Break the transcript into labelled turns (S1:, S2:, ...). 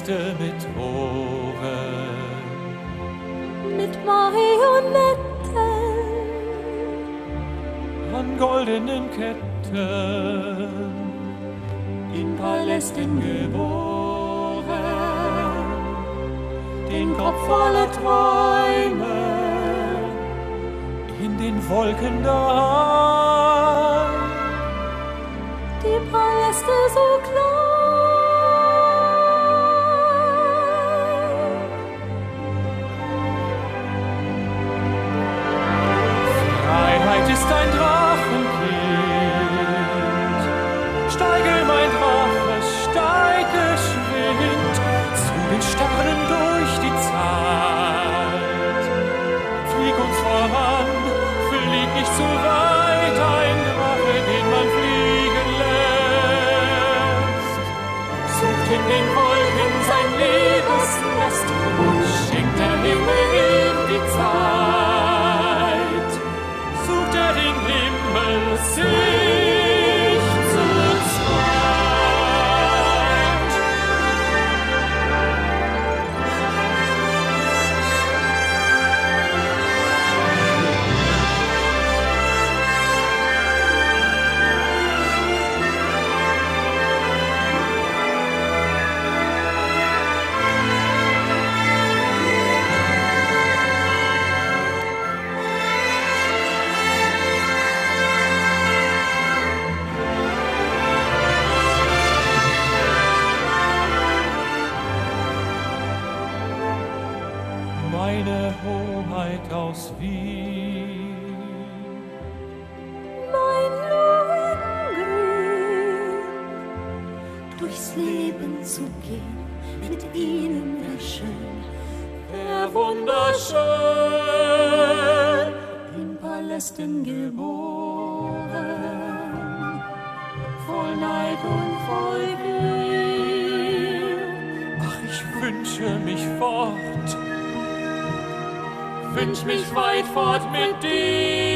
S1: Paläste mit Ohren,
S2: mit Marionetten,
S1: an goldenen Ketten,
S2: in Palästen geboren, den Kopf voller Träume,
S1: in den Wolken daheim,
S2: die Paläste so klein.
S1: Freiheit ist ein Drachenkind, steige mein Drache, steig geschwind zu den Sternen durch die Zeit. Flieg uns voran, flieg nicht zu weit, ein Drache, den man fliegen lässt. Sucht in den Wolken sein Liebesnest und schenkt der Himmel ihm die Zeit. Sucht er den Himmel sich zu zweit. Meine Hoheit aus Wien,
S2: Mein Lohengrün, durchs Leben zu gehen, mit ihnen wär schön,
S1: wär wunderschön,
S2: in Palästen geboren, voll Neid und voll Gier.
S1: ach, ich wünsche mich fort, wünsch mich weit fort mit dir.